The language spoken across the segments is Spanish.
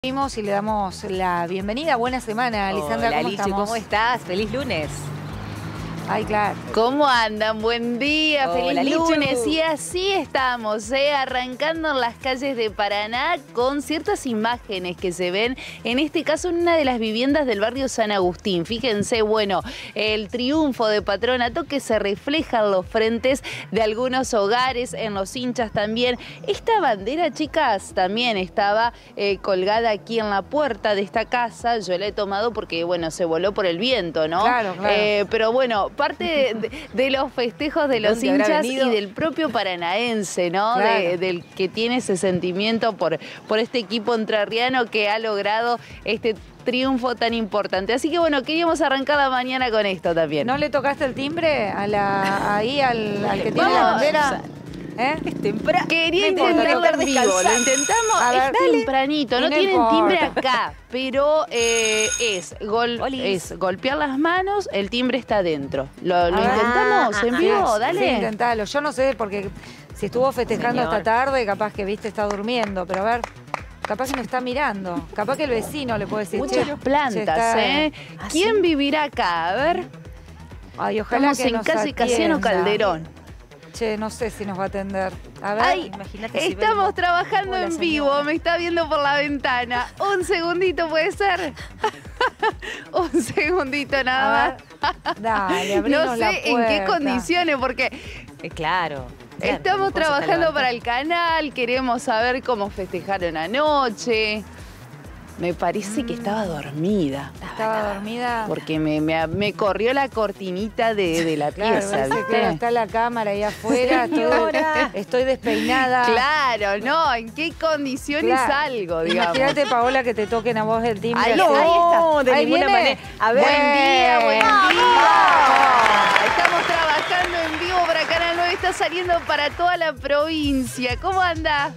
Y le damos la bienvenida. Buena semana, Lisandra. Hola, ¿Cómo Lichu, estamos? ¿cómo estás? ¡Feliz lunes! Ay, claro. ¿Cómo andan? Buen día, Hola, feliz Lichu. lunes. Y así estamos, arrancando en las calles de Paraná con ciertas imágenes que se ven, en este caso en una de las viviendas del barrio San Agustín. Fíjense, bueno, el triunfo de Patronato que se refleja en los frentes de algunos hogares, en los hinchas también. Esta bandera, chicas, también estaba colgada aquí en la puerta de esta casa. Yo la he tomado porque, bueno, se voló por el viento, ¿no? Claro, claro. Pero bueno, parte de los festejos de los ¿Dónde habrá hinchas y venido? del propio paranaense, ¿no? Claro. Del que tiene ese sentimiento por este equipo entrerriano que ha logrado este triunfo tan importante. Así que bueno, queríamos arrancar la mañana con esto también. ¿No le tocaste el timbre ahí al que tiene Vamos. la bandera? ¿Eh? Es temprano. Quería No importa, intentarlo en tocar vivo, lo descansar. intentamos, A ver, es tempranito, no no tienen importa. timbre acá, pero es Olis. golpear las manos, el timbre está adentro. ¿Lo ver. intentamos en vivo? Sí, Dale. Sí, intentalo. Yo no sé, porque si estuvo festejando Señor. esta tarde, capaz que, viste, está durmiendo. Pero a ver, capaz que no está mirando. Capaz que el vecino le puede decir. Muchas "Che, plantas, está- ¿eh? ¿Ah, ¿Quién sí? vivirá acá? A ver. Ay, ojalá Estamos que en nos casa Casiano atienda. Calderón. Che, no sé si nos va a atender. A ver. Ay, imagínate si estamos vemos. trabajando Hola, en señora. vivo, me está viendo por la ventana. Un segundito, ¿puede ser? Un segundito nada más. Dale, abrinos No sé la en qué puerta. condiciones, porque Claro. estamos trabajando para el canal, queremos saber cómo festejaron anoche. Me parece que estaba dormida, Estaba dormida. porque me corrió la cortinita de la Claro, pieza, parece ¿viste? que está la cámara ahí afuera. Señora. Estoy despeinada. Claro, no, ¿en qué condiciones Claro. salgo, digamos? Imagínate, Paola, que te toquen a vos el timbre. Ahí, así. ahí está. No, de Ahí ninguna viene. manera. A ver. Buen día, buen Bien. día. Estamos trabajando en vivo para Canal 9, está saliendo para toda la provincia. ¿Cómo anda?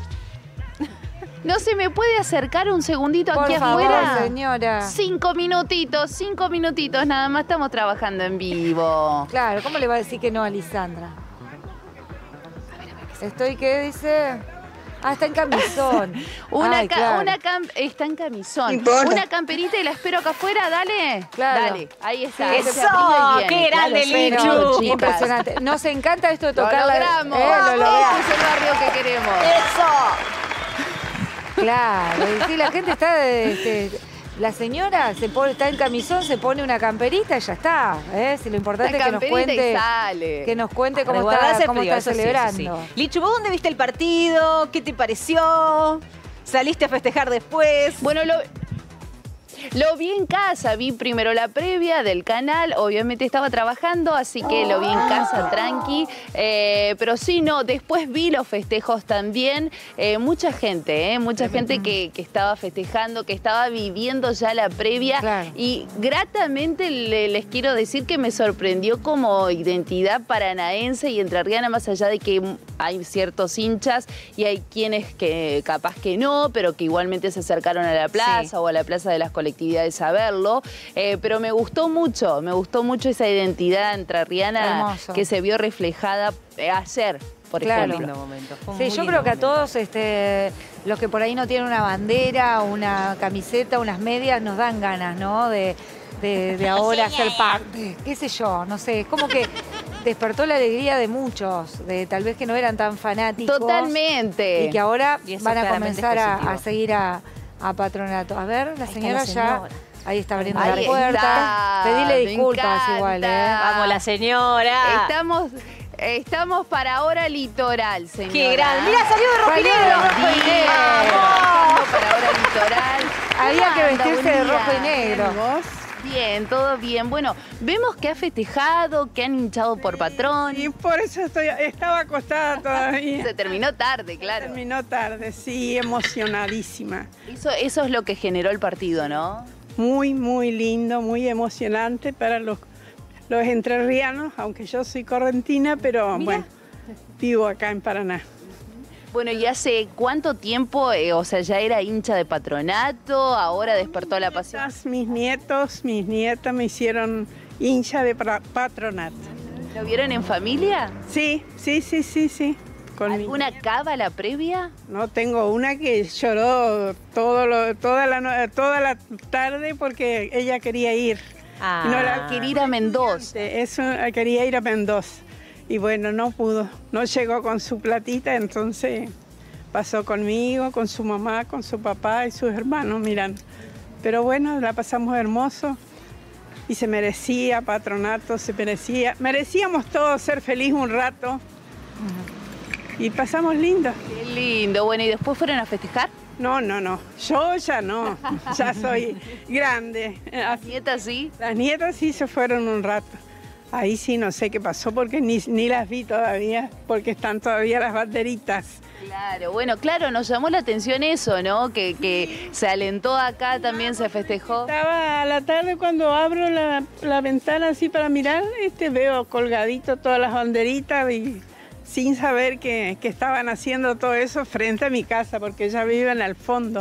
¿No se me puede acercar un segundito Por aquí favor, afuera? señora. 5 minutitos nada más, estamos trabajando en vivo. Claro, ¿cómo le va a decir que no a Lisandra? Estoy, ¿qué dice? Ah, está en camisón. Ay, claro. Está en camisón. Importa. Una camperita y la espero acá afuera, dale. Claro. Dale, ahí está. Sí, ese ¡Eso! abrigo y ¡Qué viene. grande, Claro, Lichu! pero, chicas, Impresionante. Nos encanta esto de Lo tocar logramos. lo logramos. Este es el barrio que queremos. ¡Eso! Claro, y sí, la gente está... la señora está en camisón, se pone una camperita y ya está. Si lo importante La es que nos camperita y cuente... sale. Que nos cuente cómo Resguardarse está, cómo frío, está eso sí, celebrando. eso sí. Lichu, ¿vos dónde viste el partido? ¿Qué te pareció? ¿Saliste a festejar después? Bueno, lo vi en casa, vi primero la previa del canal, obviamente estaba trabajando, así que lo vi en casa, tranqui, pero sí, no, después vi los festejos también, mucha gente que estaba festejando, que estaba viviendo ya la previa, Claro. y gratamente les quiero decir que me sorprendió como identidad paranaense y entrerriana, más allá de que hay ciertos hinchas y hay quienes que capaz que no, pero que igualmente se acercaron a la plaza o a la plaza de las colectividades a verlo, pero me gustó mucho esa identidad entrerriana Hermoso. que se vio reflejada ayer, por Claro. ejemplo. Lindo momento. Fue un Sí, muy yo lindo creo que a momento. todos los que por ahí no tienen una bandera, una camiseta, unas medias, nos dan ganas, ¿no? De ahora ser parte. Qué sé yo, no sé. Es como que despertó la alegría de muchos, de tal vez que no eran tan fanáticos. Totalmente. Y que ahora Y eso van a claramente comenzar es a positivo. seguir a Patronato. A ver, la está señora la ya... señora. Ahí está abriendo Ahí la puerta. está, Pedile me disculpas encanta. igual, ¿eh? Vamos, la señora. Estamos para hora litoral, señora. ¡Qué grande! ¡Mira, salió de rojo y Salió negro! de rojo y negro. Estamos para hora litoral. Había que ¿Cómo anda? vestirse Buen de día. rojo y negro. Bien, todo bien. Bueno, vemos que ha festejado, que han hinchado por patrón. Y por eso estaba acostada todavía. Se terminó tarde, claro. Terminó tarde, sí, emocionadísima. Eso es lo que generó el partido, ¿no? Muy, muy lindo, muy emocionante para los entrerrianos, aunque yo soy correntina, pero Mira. bueno, vivo acá en Paraná. Bueno, ¿y hace cuánto tiempo, o sea, ya era hincha de Patronato, ahora despertó la pasión? Mis nietos, mis nietas me hicieron hincha de Patronato. ¿Lo vieron en familia? Sí, sí, sí, sí, sí. ¿Alguna cábala previa? No, tengo una que lloró toda la tarde porque ella quería ir. Ah. No la Quería ir a Mendoza. Quería ir a Mendoza. Y bueno, no pudo. No llegó con su platita, entonces pasó conmigo, con su mamá, con su papá y sus hermanos mirando. Pero bueno, la pasamos hermoso. Y se merecía, Patronato, se merecía. Merecíamos todos ser felices un rato. Y pasamos lindo. Qué lindo. Bueno, ¿y después fueron a festejar? No. Yo ya no. Ya soy grande. ¿Las nietas sí? Las nietas sí se fueron un rato. Ahí sí no sé qué pasó porque ni las vi todavía, porque están todavía las banderitas. Claro, bueno, claro, nos llamó la atención eso, ¿no? Que se alentó acá, también se festejó. Estaba a la tarde cuando abro la ventana así para mirar, veo colgadito todas las banderitas y sin saber que estaban haciendo todo eso frente a mi casa, porque ellas viven al fondo.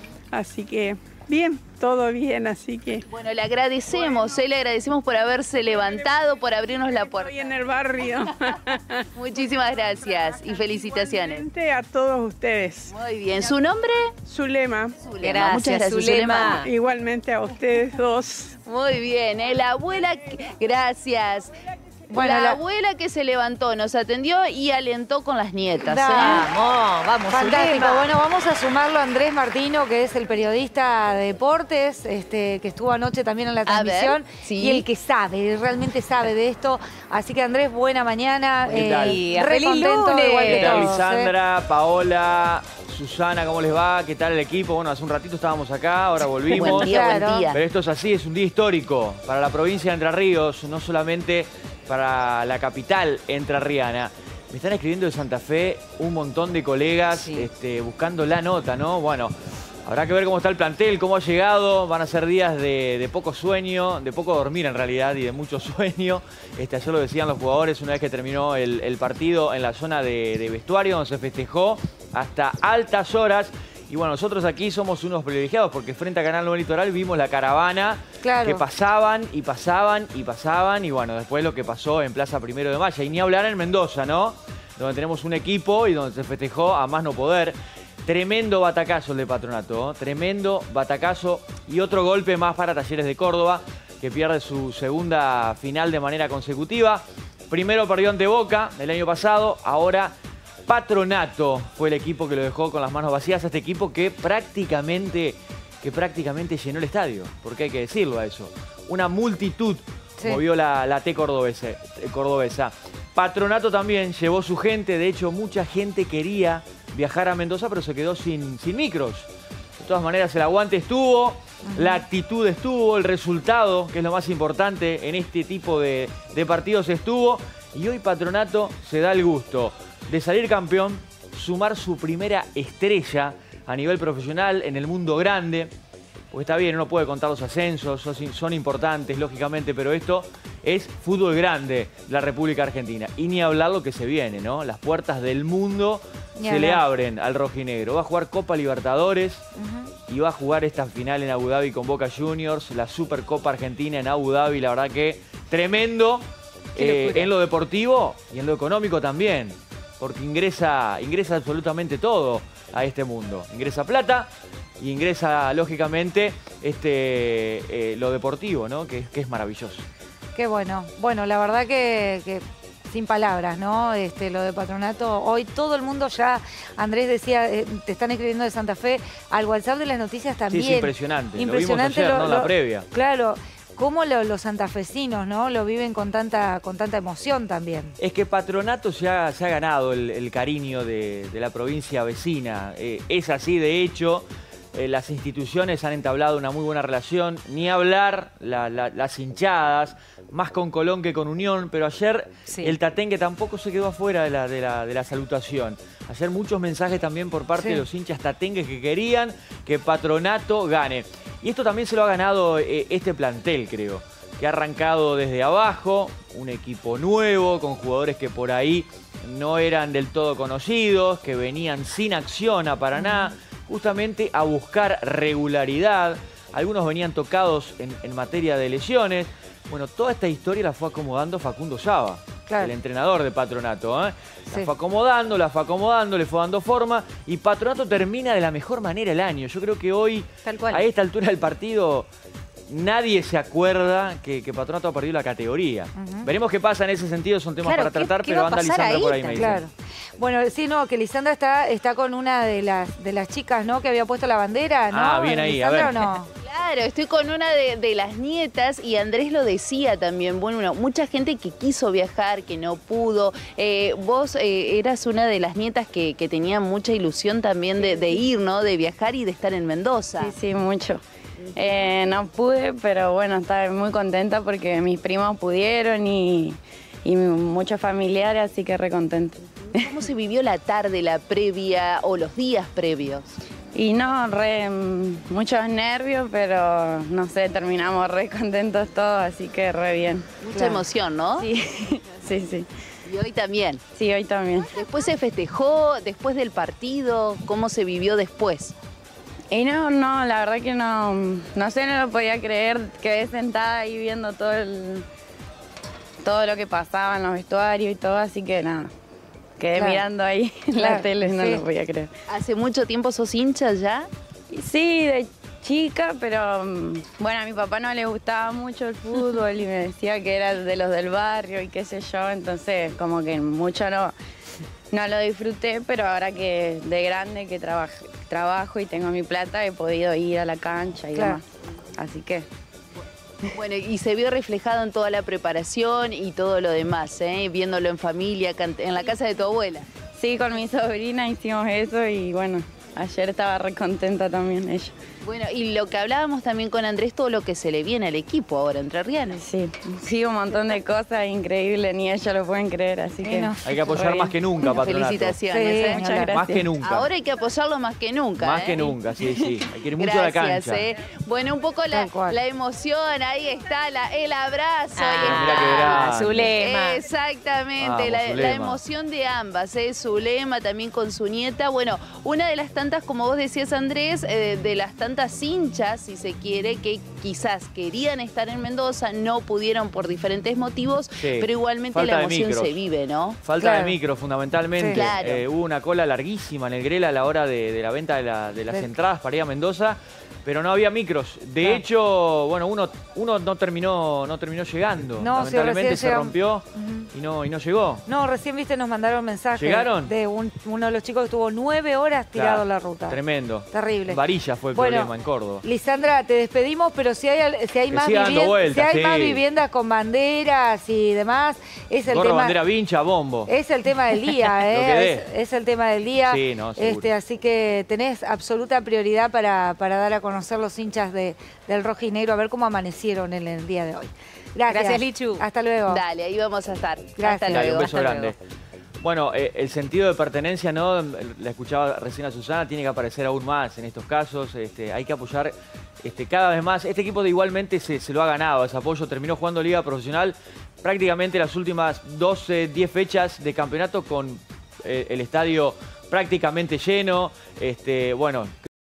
Así que bien, todo bien, así que... Bueno, le agradecemos por haberse levantado, por abrirnos la puerta. Estoy en el barrio. Muchísimas gracias y felicitaciones. Igualmente a todos ustedes. Muy bien, ¿su nombre? Zulema. Gracias, muchas gracias, Zulema. Igualmente a ustedes dos. Muy bien, la abuela, gracias. Bueno, la abuela que se levantó, nos atendió y alentó con las nietas. Vamos, Fantástico. Zulema. Bueno, vamos a sumarlo a Andrés Martino, que es el periodista de deportes, que estuvo anoche también en la transmisión. Sí. Y el que sabe, realmente sabe de esto. Así que Andrés, buena mañana. ¿Qué tal? Re ¡Feliz contento, lunes! igual que ¿Qué tal, todos, Lisandra, Paola, Susana, cómo les va? ¿Qué tal el equipo? Bueno, hace un ratito estábamos acá, ahora volvimos. Buen día, Claro. buen día. Pero esto es así, es un día histórico para la provincia de Entre Ríos, no solamente para la capital entrerriana. Me están escribiendo de Santa Fe un montón de colegas buscando la nota, ¿no? Bueno, habrá que ver cómo está el plantel, cómo ha llegado. Van a ser días de poco sueño, de poco dormir en realidad y de mucho sueño. Ayer lo decían los jugadores una vez que terminó el partido en la zona de vestuario, donde se festejó hasta altas horas. Y bueno, nosotros aquí somos unos privilegiados porque frente a Canal 9 Litoral vimos la caravana que pasaban y pasaban y pasaban. Y bueno, después lo que pasó en Plaza Primero de Mayo. Y ni hablar en Mendoza, ¿no? Donde tenemos un equipo y donde se festejó a más no poder. Tremendo batacazo el de Patronato, ¿eh? Tremendo batacazo. Y otro golpe más para Talleres de Córdoba, que pierde su segunda final de manera consecutiva. Primero perdió ante Boca el año pasado, ahora Patronato fue el equipo que lo dejó con las manos vacías. Este equipo que prácticamente llenó el estadio, porque hay que decirlo a eso. Una multitud movió la T cordobesa. Patronato también llevó su gente, de hecho mucha gente quería viajar a Mendoza, pero se quedó sin micros. De todas maneras el aguante estuvo, la actitud estuvo, el resultado, que es lo más importante en este tipo de partidos, estuvo. Y hoy Patronato se da el gusto de salir campeón, sumar su primera estrella a nivel profesional en el mundo grande. Porque está bien, uno puede contar los ascensos, son importantes, lógicamente, pero esto es fútbol grande, la República Argentina. Y ni hablar lo que se viene, ¿no? Las puertas del mundo se le abren al rojinegro. Va a jugar Copa Libertadores y va a jugar esta final en Abu Dhabi con Boca Juniors, la Supercopa Argentina en Abu Dhabi. La verdad que tremendo en lo deportivo y en lo económico también. Porque ingresa absolutamente todo a este mundo. Ingresa plata y ingresa, lógicamente, lo deportivo, ¿no? Que es maravilloso. Qué bueno. Bueno, la verdad que sin palabras, ¿no? Lo de Patronato. Hoy todo el mundo ya, Andrés decía, te están escribiendo de Santa Fe, al WhatsApp de las noticias también. Sí, es impresionante. Impresionante lo vimos ayer, ¿no? La previa. Claro. Cómo los santafesinos, ¿no? Lo viven con tanta emoción también. Es que Patronato se ha ganado el cariño de la provincia vecina. Es así, de hecho, las instituciones han entablado una muy buena relación. Ni hablar las hinchadas, más con Colón que con Unión. Pero ayer el Tatengue tampoco se quedó afuera de la salutación. Ayer muchos mensajes también por parte de los hinchas tatengues que querían que Patronato gane. Y esto también se lo ha ganado este plantel, creo, que ha arrancado desde abajo, un equipo nuevo, con jugadores que por ahí no eran del todo conocidos, que venían sin acción a Paraná, justamente a buscar regularidad. Algunos venían tocados en materia de lesiones. Bueno, toda esta historia la fue acomodando Facundo Saba. Claro. el entrenador de Patronato. ¿eh? Sí. La fue acomodando, le fue dando forma y Patronato termina de la mejor manera el año. Yo creo que hoy, Tal cual. a esta altura del partido, nadie se acuerda que Patronato ha perdido la categoría. Veremos qué pasa en ese sentido, son temas Claro, para tratar, ¿qué pero va a anda pasar Lisandra ahí? por ahí, me dicen. Claro. Bueno, sí, no, que Lisandra está con una de las chicas, ¿no? Que había puesto la bandera, ¿no? Ah, bien ahí, a ¿Lisandra ver. o no? Claro, estoy con una de las nietas y Andrés lo decía también. Bueno, mucha gente que quiso viajar, que no pudo. Vos eras una de las nietas que tenía mucha ilusión también de ir, ¿no? De viajar y de estar en Mendoza. Sí, sí, mucho. No pude, pero bueno, estaba muy contenta porque mis primos pudieron y muchos familiares, así que re contenta. ¿Cómo se vivió la tarde, la previa o los días previos? Y no, muchos nervios, pero no sé, terminamos re contentos todos, así que re bien. Mucha Claro. emoción, ¿no? Sí, sí, sí. Y hoy también. Sí, hoy también. Después se festejó, después del partido, ¿cómo se vivió después? Y no, la verdad que no sé, no lo podía creer. Quedé sentada ahí viendo todo lo que pasaba en los vestuarios y todo, así que nada. Quedé Claro. mirando ahí en Claro, la tele, no sí. lo podía creer. ¿Hace mucho tiempo sos hincha ya? Y sí, de chica, pero bueno, a mi papá no le gustaba mucho el fútbol y me decía que era de los del barrio y qué sé yo, entonces como que mucho no lo disfruté, pero ahora que de grande que trabajo y tengo mi plata he podido ir a la cancha y Claro. demás. Así que Bueno, y se vio reflejado en toda la preparación y todo lo demás, ¿eh? Viéndolo en familia, en la casa de tu abuela. sí, con mi sobrina hicimos eso y bueno, ayer estaba re contenta también ella. Bueno, y lo que hablábamos también con Andrés, todo lo que se le viene al equipo ahora, entrerriano. Sí, un montón de cosas increíbles, ni ellos lo pueden creer, así que... no. Hay que apoyar más que nunca, Patronato. Felicitaciones. Sí, ¿eh? Muchas Más gracias. Más que nunca. Ahora hay que apoyarlo más que nunca. Más ¿eh? que nunca, sí, sí. Hay que ir mucho a la Gracias, cancha. ¿eh? Bueno, un poco Tal cual. la emoción, ahí está, el abrazo. ahí Pero mira qué está. grande. Zulema. Exactamente, Vamos, la Zulema. emoción de ambas, Zulema también con su nieta. Bueno, una de las tantas, como vos decías, Andrés, de las tantas hinchas, si se quiere, que quizás querían estar en Mendoza, no pudieron por diferentes motivos, Sí. pero igualmente Falta la de emoción micros. se vive, ¿no? Falta Claro. de micro, fundamentalmente. Sí. Claro. Hubo una cola larguísima en el Grela a la hora de la venta de las Del- entradas para ir a Mendoza, pero no había micros. De Claro. hecho, bueno, uno no terminó llegando. No, sí, Lamentablemente recién se llegan- rompió y no llegó. No, recién, viste, nos mandaron mensaje ¿Llegaron? de uno de los chicos que estuvo 9 horas tirado Claro, en la ruta. Tremendo. Terrible. Varilla fue el Bueno, problema en Córdoba. Lisandra, te despedimos, pero si hay Que más siga dando vueltas, si hay más sí. viviendas con banderas y demás, es el Gorro, tema. bandera, vincha, bombo. Es el tema del día, Lo ¿eh? que dé. Es el tema del día. Sí, no, seguro. Así que tenés absoluta prioridad para dar a conocer los hinchas del rojo y negro, a ver cómo amanecieron en el día de hoy. Gracias. Gracias, Lichu. Hasta luego. Dale, ahí vamos a estar. Gracias. Hasta Dale, luego. un beso hasta grande. luego. Bueno, el sentido de pertenencia, ¿no? La escuchaba recién a Susana, tiene que aparecer aún más en estos casos. Hay que apoyar cada vez más. Este equipo igualmente se lo ha ganado, ese apoyo. Terminó jugando Liga Profesional prácticamente las últimas 10 fechas de campeonato con el estadio prácticamente lleno. Bueno,